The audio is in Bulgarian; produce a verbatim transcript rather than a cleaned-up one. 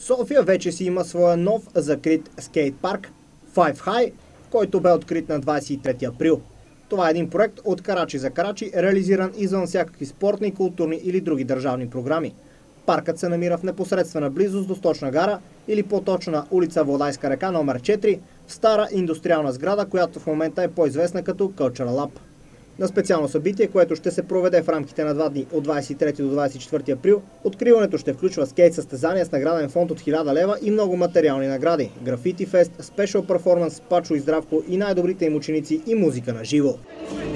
София вече си има своя нов закрит скейт парк Five High, който бе открит на двадесет и трети април. Това е един проект от Карачи за Карачи, реализиран извън всякакви спортни, културни или други държавни програми. Паркът се намира в непосредствена близост до Сточна гара или по-точно на улица Владайска река номер четири, в стара индустриална сграда, която в момента е по-известна като Cultural Lab. На специално събитие, което ще се проведе в рамките на два дни от двадесет и трети до двадесет и четвърти април, откриването ще включва скейт състезания с награден фонд от хиляда лева и много материални награди, графити фест, спешъл перформанс, Пачо и Здравко и най-добрите им ученици и музика на живо.